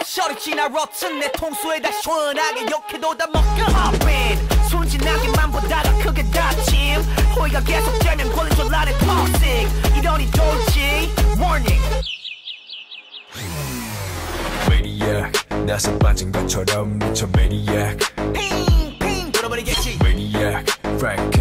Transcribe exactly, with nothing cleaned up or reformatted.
철이 지나 rotten 내 통수에다 시원하게 욕해도 다 먹여 Poppin 순진하게만 보다가 크게 다침 호의가 계속되면 권리줄 안에 toxic 이러니 돌지 warning Maniac 나서 빠진 것처럼 미쳐 Maniac 핑핑 돌아버리겠지 Maniac Frank